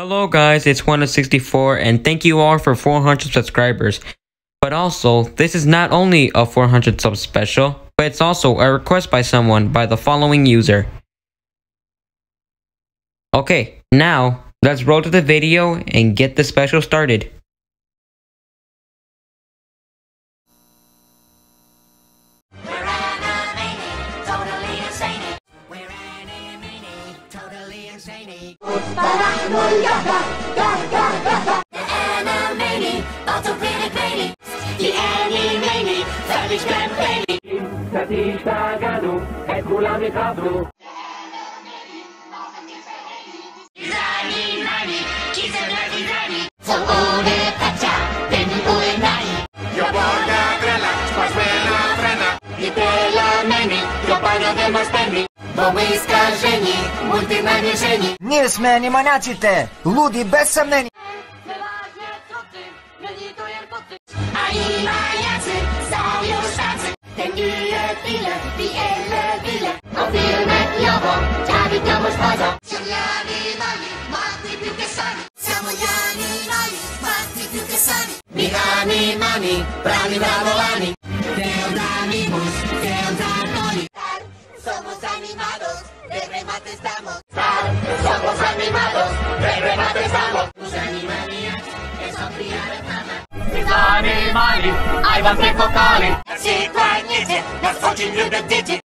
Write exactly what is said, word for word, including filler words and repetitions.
Hello guys, it's one of sixty-four and thank you all for four hundred subscribers. But also, this is not only a four hundred sub special, but it's also a request by someone by the following user. Okay, now, let's roll to the video and get the special started. Бо ми скажені, мультинаміжені. Nie smeni maniacite, ludi bez samneni. A i majacy są już tacy. Ten ile, ile, wiele, wiele. O filmę jową, dziawi komuś chodzą. Ziemniani mali, matni piłkę sami. Samojani mali, matni piłkę sami. Michani mani, brani brawolani. Teodamimus, teodamoni. Somos animados, de remate estamos. Somos animados, de remate estamos. Los animaniacs, eso criare fama. Los animali, aj wam tylko kali. Ci kłaniecie, nas oczy lubią dzieci.